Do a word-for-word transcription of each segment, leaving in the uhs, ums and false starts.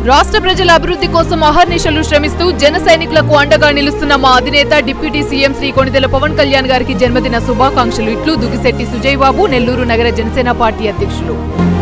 రాష్ట్ర ప్రజల అభివృద్ధి కోసం అహర్నిశలు శ్రమిస్తూ జన సైనికులకు అండగా నిలుస్తున్న మా అధినేత డిప్యూటీ సీఎం శ్రీ కొణిదెల పవన్ కళ్యాణ్ గారికి జన్మదిన శుభాకాంక్షలు. ఇట్లు దుగ్గిశెట్టి సుజయ్ బాబు, నెల్లూరు నగర జనసేన పార్టీ అధ్యక్షులు.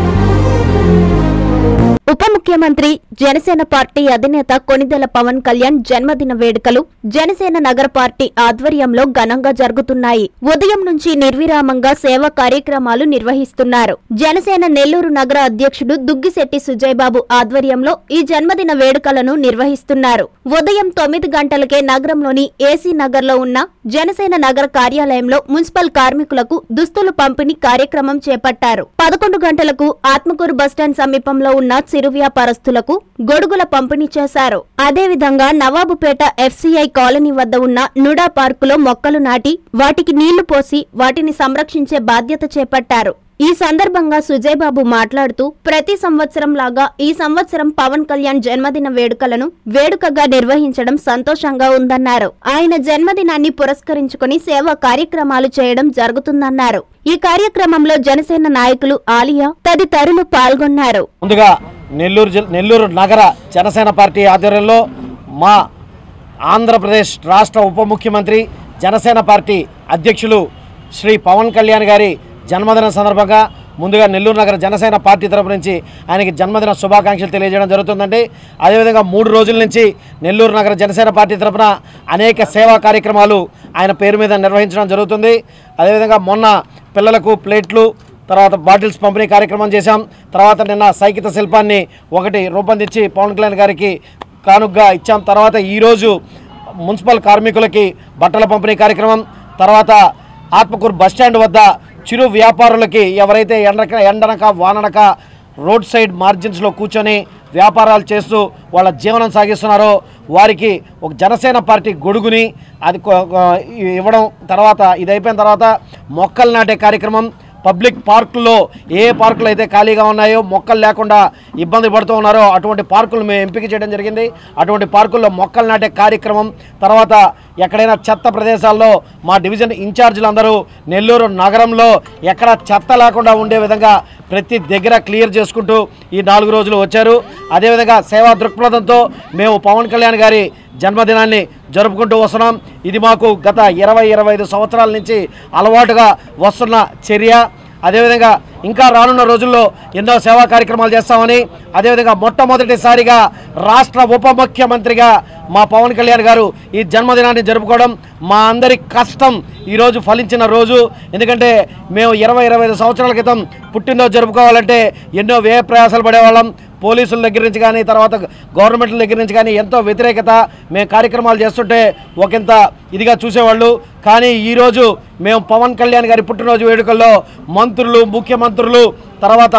ఉప ముఖ్యమంత్రి జనసేన పార్టీ అధినేత కొణిదెల పవన్ కళ్యాణ్ జన్మదిన వేడుకలు జనసేన నగర పార్టీ ఆధ్వర్యంలో ఘనంగా జరుగుతున్నాయి. ఉదయం నుంచి నిర్విరామంగా సేవా కార్యక్రమాలు నిర్వహిస్తున్నారు. జనసేన నెల్లూరు నగర అధ్యక్షుడు దుగ్గిశెట్టి సుజయ్ బాబు ఆధ్వర్యంలో ఈ జన్మదిన వేడుకలను నిర్వహిస్తున్నారు. ఉదయం తొమ్మిది గంటలకే నగరంలోని ఏసీ నగర్ లో ఉన్న జనసేన నగర కార్యాలయంలో మున్సిపల్ కార్మికులకు దుస్తులు పంపిణీ కార్యక్రమం చేపట్టారు. పదకొండు గంటలకు ఆత్మకూరు బస్టాండ్ సమీపంలో ఉన్న చిరు వ్యాపారస్తులకు గొడుగుల పంపిణీ చేశారు. అదేవిధంగా నవాబుపేట ఎఫ్సీఐ కాలనీ వద్ద ఉన్న నుడా పార్కులో మొక్కలు నాటి వాటికి నీళ్లు పోసి వాటిని సంరక్షించే బాధ్యత చేపట్టారు. ఈ సందర్భంగా సుజయ్ బాబు మాట్లాడుతూ ప్రతి సంవత్సరం లాగా ఈ సంవత్సరం పవన్ కళ్యాణ్ జన్మదిన వేడుకలను వేడుకగా నిర్వహించడం సంతోషంగా ఉందన్నారు. ఆయన జన్మదినాన్ని పురస్కరించుకుని సేవా కార్యక్రమాలు చేయడం జరుగుతుందన్నారు. ఈ కార్యక్రమంలో జనసేన నాయకులు ఆలియా తదితరులు పాల్గొన్నారు. ముందుగా నెల్లూరు నెల్లూరు నగర జనసేన పార్టీ ఆధ్వర్యంలో మా ఆంధ్రప్రదేశ్ రాష్ట్ర ఉప ముఖ్యమంత్రి జనసేన పార్టీ అధ్యక్షులు శ్రీ పవన్ కళ్యాణ్ గారి జన్మదిన సందర్భంగా ముందుగా నెల్లూరు నగర జనసేన పార్టీ తరపు నుంచి ఆయనకి జన్మదిన శుభాకాంక్షలు తెలియజేయడం జరుగుతుందండి. అదేవిధంగా మూడు రోజుల నుంచి నెల్లూరు నగర జనసేన పార్టీ తరపున అనేక సేవా కార్యక్రమాలు ఆయన పేరు మీద నిర్వహించడం జరుగుతుంది. అదేవిధంగా మొన్న పిల్లలకు ప్లేట్లు, తర్వాత బాటిల్స్ పంపిణీ కార్యక్రమం చేశాం. తర్వాత నిన్న సైకిత శిల్పాన్ని ఒకటి రూపొందించి పవన్ కళ్యాణ్ గారికి కానుగ్గా ఇచ్చాం. తర్వాత ఈరోజు మున్సిపల్ కార్మికులకి బట్టల పంపిణీ కార్యక్రమం, తర్వాత ఆత్మకూరు బస్టాండ్ వద్ద చిరు వ్యాపారులకి ఎవరైతే ఎండక ఎండనక వాననక రోడ్ సైడ్ మార్జిన్స్లో కూర్చొని వ్యాపారాలు చేస్తూ వాళ్ళ జీవనం సాగిస్తున్నారో వారికి ఒక జనసేన పార్టీ గొడుగుని అది ఇవ్వడం, తర్వాత ఇది అయిపోయిన తర్వాత మొక్కలు నాటే కార్యక్రమం, పబ్లిక్ పార్కుల్లో ఏ పార్కులు అయితే ఖాళీగా ఉన్నాయో మొక్కలు లేకుండా ఇబ్బంది పడుతూ ఉన్నారో అటువంటి పార్కులు మేము ఎంపిక చేయడం జరిగింది. అటువంటి పార్కుల్లో మొక్కలు నాటే కార్యక్రమం, తర్వాత ఎక్కడైనా చెత్త ప్రదేశాల్లో మా డివిజన్ ఇన్ఛార్జీలు అందరూ నెల్లూరు నగరంలో ఎక్కడ చెత్త లేకుండా ఉండే విధంగా ప్రతి దగ్గర క్లియర్ చేసుకుంటూ ఈ నాలుగు రోజులు వచ్చారు. అదేవిధంగా సేవా దృక్పథంతో మేము పవన్ కళ్యాణ్ గారి జన్మదినాన్ని జరుపుకుంటూ వస్తున్నాం. ఇది మాకు గత ఇరవై ఇరవై ఐదు సంవత్సరాల నుంచి అలవాటుగా వస్తున్న చర్య. అదేవిధంగా ఇంకా రానున్న రోజుల్లో ఎన్నో సేవా కార్యక్రమాలు చేస్తామని, అదేవిధంగా మొట్టమొదటిసారిగా రాష్ట్ర ఉప ముఖ్యమంత్రిగా మా పవన్ కళ్యాణ్ గారు ఈ జన్మదినాన్ని జరుపుకోవడం మా అందరి కష్టం ఈరోజు ఫలించిన రోజు. ఎందుకంటే మేము ఇరవై ఇరవై ఐదు సంవత్సరాల క్రితం పుట్టినరోజు జరుపుకోవాలంటే ఎన్నో వ్యయ ప్రయాసాలు పడేవాళ్ళం. పోలీసుల దగ్గర నుంచి కానీ, తర్వాత గవర్నమెంట్ల దగ్గర నుంచి కానీ ఎంతో వ్యతిరేకత. మేము కార్యక్రమాలు చేస్తుంటే ఒకంత ఇదిగా చూసేవాళ్ళు. కానీ ఈరోజు మేము పవన్ కళ్యాణ్ గారి పుట్టినరోజు వేడుకల్లో మంత్రులు, ముఖ్యమంత్రులు, తర్వాత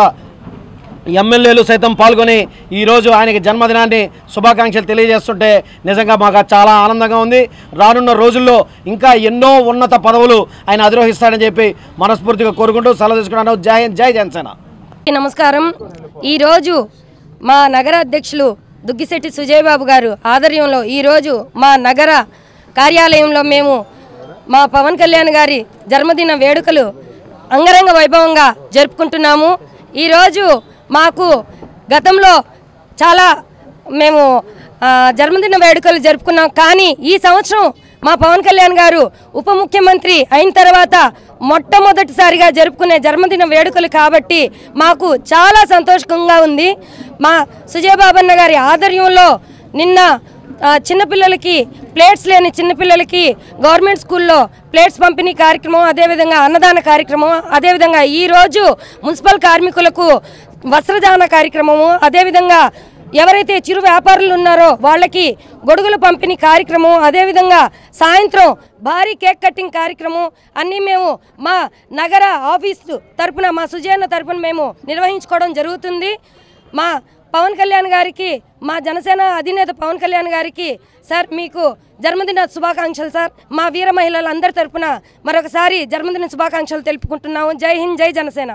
ఎమ్మెల్యేలు సైతం పాల్గొని ఈరోజు ఆయనకి జన్మదినాన్ని శుభాకాంక్షలు తెలియజేస్తుంటే నిజంగా మాకు చాలా ఆనందంగా ఉంది. రానున్న రోజుల్లో ఇంకా ఎన్నో ఉన్నత పదవులు ఆయన అధిరోహిస్తాడని చెప్పి మనస్ఫూర్తిగా కోరుకుంటూ సెలవు తీసుకున్నాను. జై హింద్, జై జనసేన. నమస్కారం. ఈరోజు మా నగర అధ్యక్షులు దుగ్గిశెట్టి సుజయ్ బాబు గారు ఆధ్వర్యంలో ఈరోజు మా నగర కార్యాలయంలో మేము మా పవన్ కళ్యాణ్ గారి జన్మదిన వేడుకలు అంగరంగ వైభవంగా జరుపుకుంటున్నాము. ఈరోజు మాకు గతంలో చాలా మేము జన్మదిన వేడుకలు జరుపుకున్నాం. కానీ ఈ సంవత్సరం మా పవన్ కళ్యాణ్ గారు ఉప ముఖ్యమంత్రి అయిన తర్వాత మొట్టమొదటిసారిగా జరుపుకునే జన్మదిన వేడుకలు కాబట్టి మాకు చాలా సంతోషంగా ఉంది. మా సుజయ్ బాబన్న గారి ఆధ్వర్యంలో నిన్న చిన్నపిల్లలకి ప్లేట్స్ లేని చిన్నపిల్లలకి గవర్నమెంట్ స్కూల్లో ప్లేట్స్ పంపిణీ కార్యక్రమం, అదేవిధంగా అన్నదాన కార్యక్రమం, అదేవిధంగా ఈరోజు మున్సిపల్ కార్మికులకు వస్త్రదాన కార్యక్రమము, అదేవిధంగా ఎవరైతే చిరు వ్యాపారులు ఉన్నారో వాళ్ళకి గొడుగుల పంపిణీ కార్యక్రమం, అదేవిధంగా సాయంత్రం భారీ కేక్ కటింగ్ కార్యక్రమం అన్నీ మేము మా నగర ఆఫీసు తరపున, మా సుజయన్న తరపున మేము నిర్వహించుకోవడం జరుగుతుంది. మా పవన్ కళ్యాణ్ గారికి, మా జనసేన అధినేత పవన్ కళ్యాణ్ గారికి సార్ మీకు జన్మదిన శుభాకాంక్షలు సార్. మా వీర మహిళలందరి తరపున మరొకసారి జన్మదిన శుభాకాంక్షలు తెలుపుకుంటున్నాము. జై హింద్, జై జనసేన.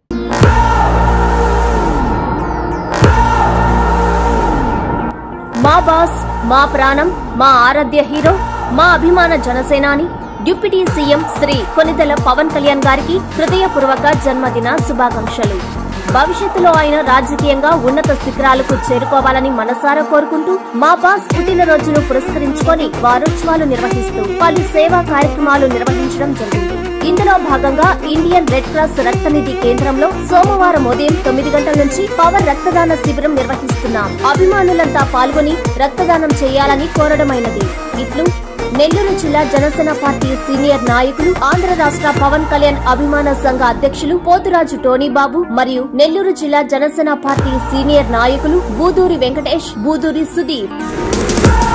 మా బాస్, మా ప్రాణం, మా ఆరాధ్య హీరో, మా అభిమాన జనసేనాని డిప్యూటీ సీఎం శ్రీ కొణిదెల పవన్ కళ్యాణ్ గారికి హృదయపూర్వక జన్మదిన శుభాకాంక్షలు. భవిష్యత్తులో ఆయన రాజకీయంగా ఉన్నత శిఖరాలకు చేరుకోవాలని మనసారా కోరుకుంటూ మా బాస్ పుట్టినరోజును పురస్కరించుకొని వారోత్సవాలు నిర్వహిస్తూ పలు సేవా కార్యక్రమాలు నిర్వహించడం జరిగింది. ఇందులో భాగంగా ఇండియన్ రెడ్ క్రాస్ రక్తనిధి కేంద్రంలో సోమవారం ఉదయం తొమ్మిది గంటల నుంచి పవర్ రక్తదాన శిబిరం నిర్వహిస్తున్నాం. అభిమానులంతా పాల్గొని రక్తదానం చేయాలని కోరడమైనది. ఇట్లు నెల్లూరు జిల్లా జనసేన పార్టీ సీనియర్ నాయకులు, ఆంధ్ర రాష్ట్ర పవన్ కళ్యాణ్ అభిమాన సంఘ అధ్యక్షులు పోతురాజు టోనీబాబు మరియు నెల్లూరు జిల్లా జనసేన పార్టీ సీనియర్ నాయకులు బూదూరి వెంకటేష్, బూదూరి సుధీర్.